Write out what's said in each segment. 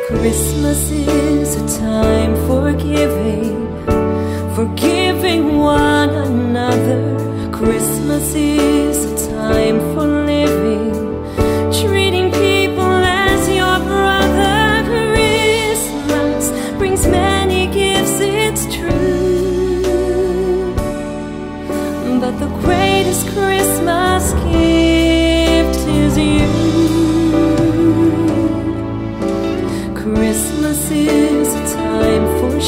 Christmas is a time for giving, forgiving one another. Christmas is a time for living, treating people as your brother. Christmas brings many gifts, it's true, but the greatest Christmas gift is you. Christmas is a time for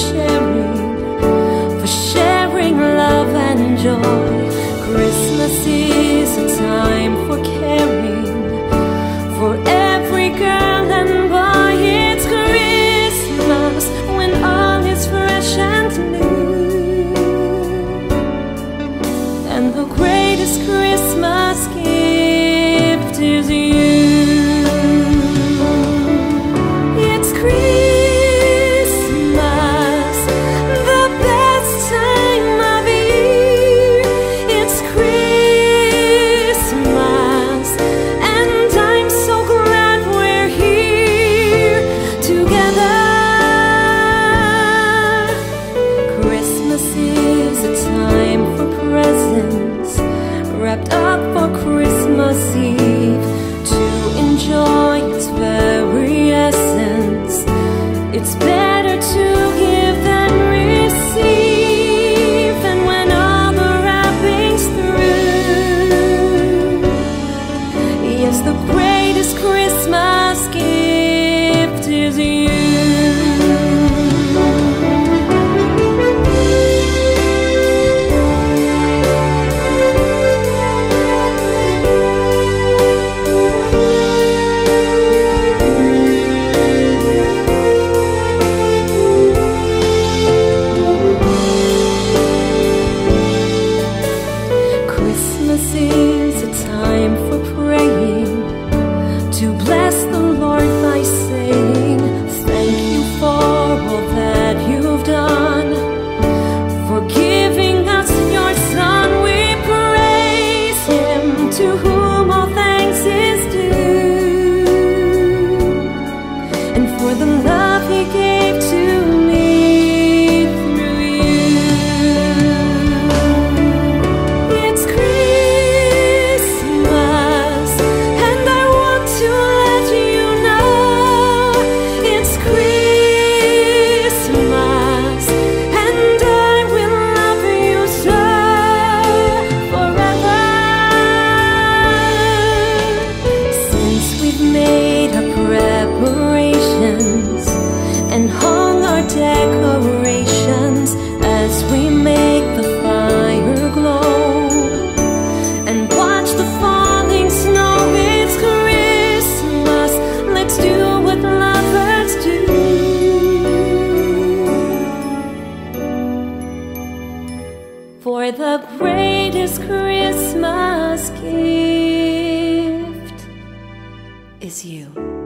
sharing love and joy. Christmas is a time for caring for every girl and boy. It's Christmas when all is fresh and new, and the greatest Christmas gift is you. Wrapped up for Christmas Eve, to enjoy its very essence. It's better to give than receive, and when all the wrapping's through, yes, the greatest Christmas gift is you. Christmas is a time for praying, to bless the Lord by saying, thank you for all that you've done, for giving us your Son. We praise Him, to whom all thanks is due, and for the love He gave to me through you. It's and hung our decorations as we make the fire glow, and watch the falling snow. It's Christmas, let's do what lovers do, for the greatest Christmas gift is you.